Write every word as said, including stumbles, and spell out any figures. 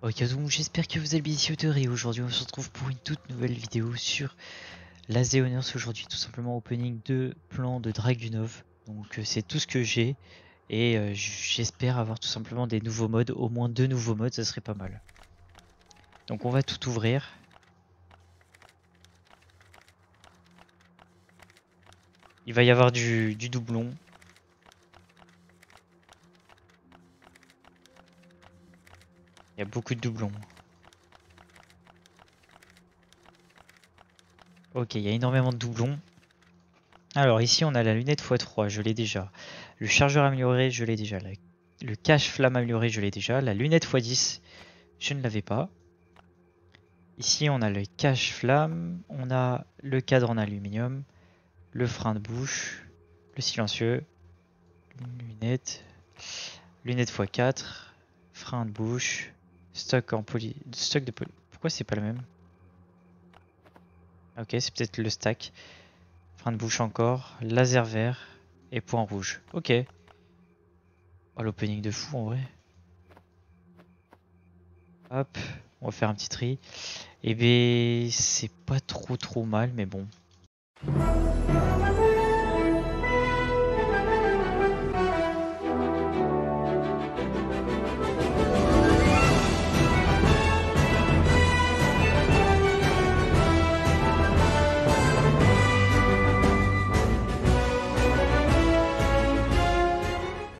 Ok, donc j'espère que vous allez bien ici Auteur et aujourd'hui on se retrouve pour une toute nouvelle vidéo sur la Xeoners. Aujourd'hui tout simplement opening de plan de Dragunov. Donc euh, c'est tout ce que j'ai et euh, j'espère avoir tout simplement des nouveaux modes, au moins deux nouveaux modes, ça serait pas mal. Donc on va tout ouvrir. Il va y avoir du, du doublon. Il y a beaucoup de doublons. Ok, il y a énormément de doublons. Alors ici on a la lunette fois trois, je l'ai déjà. Le chargeur amélioré, je l'ai déjà. La- le cache flamme amélioré, je l'ai déjà. La lunette fois dix, je ne l'avais pas. Ici on a le cache flamme, on a le cadre en aluminium, le frein de bouche, le silencieux, lunette, lunette fois quatre, frein de bouche, stock en poly... stock de poly... Pourquoi c'est pas le même? Ok, c'est peut-être le stack. Frein de bouche encore, laser vert et point rouge. Ok. Oh, l'opening de fou en vrai. Hop, on va faire un petit tri. Et ben c'est pas trop trop mal, mais bon.